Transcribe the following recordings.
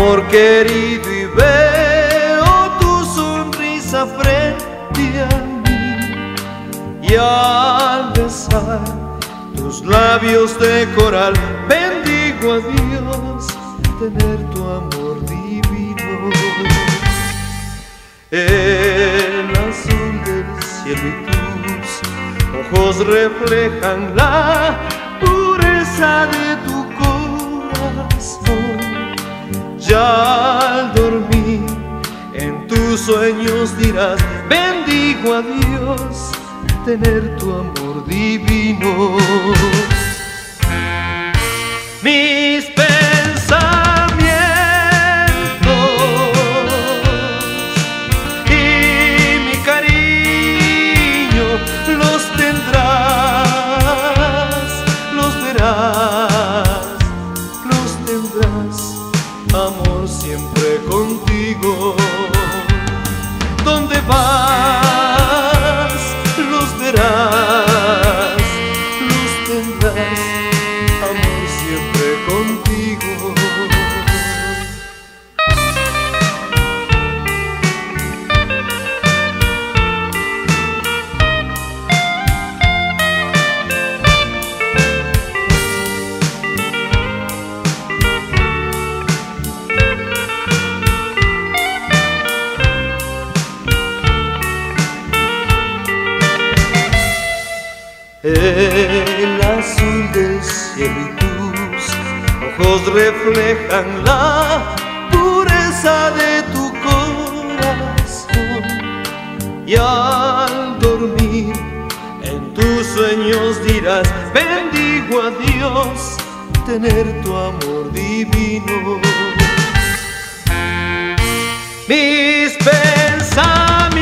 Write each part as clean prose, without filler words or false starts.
amor querido, y veo tu sonrisa frente a mí, y al besar tus labios de coral bendigo a Dios tener tu amor divino. El azul del cielo y tus ojos reflejan la pureza de tu corazón. Ya al dormir en tus sueños dirás: bendigo a Dios tener tu amor divino. Mis pensamientos y mi cariño los tendrás, los verás, los tendrás, amor siempre contigo. ¿Dónde vas? Los verás, los tendrás, amor siempre contigo. El azul del cielo y tus ojos reflejan la pureza de tu corazón. Y al dormir en tus sueños dirás: bendigo a Dios tener tu amor divino. Mis pensamientos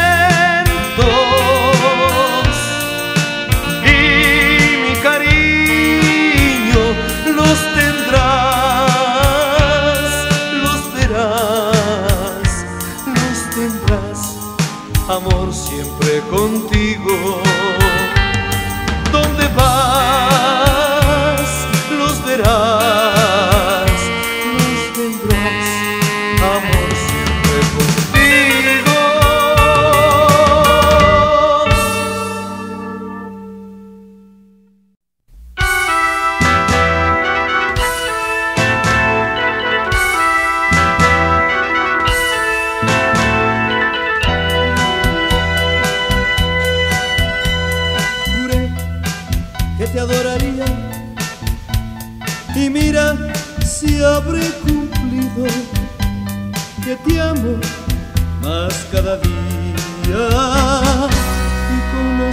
los tendrás, los verás, los tendrás, amor siempre contigo. ¿Dónde vas? Los verás, los tendrás, amor siempre contigo. Te adoraría, y mira si habré cumplido, que te amo más cada día, y con los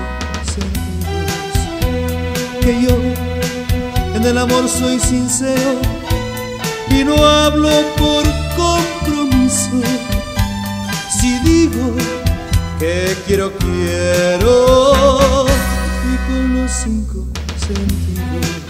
5 sentidos, que yo en el amor soy sincero y no hablo por compromiso. Si digo que quiero, quiero, y con los 5 sentidos.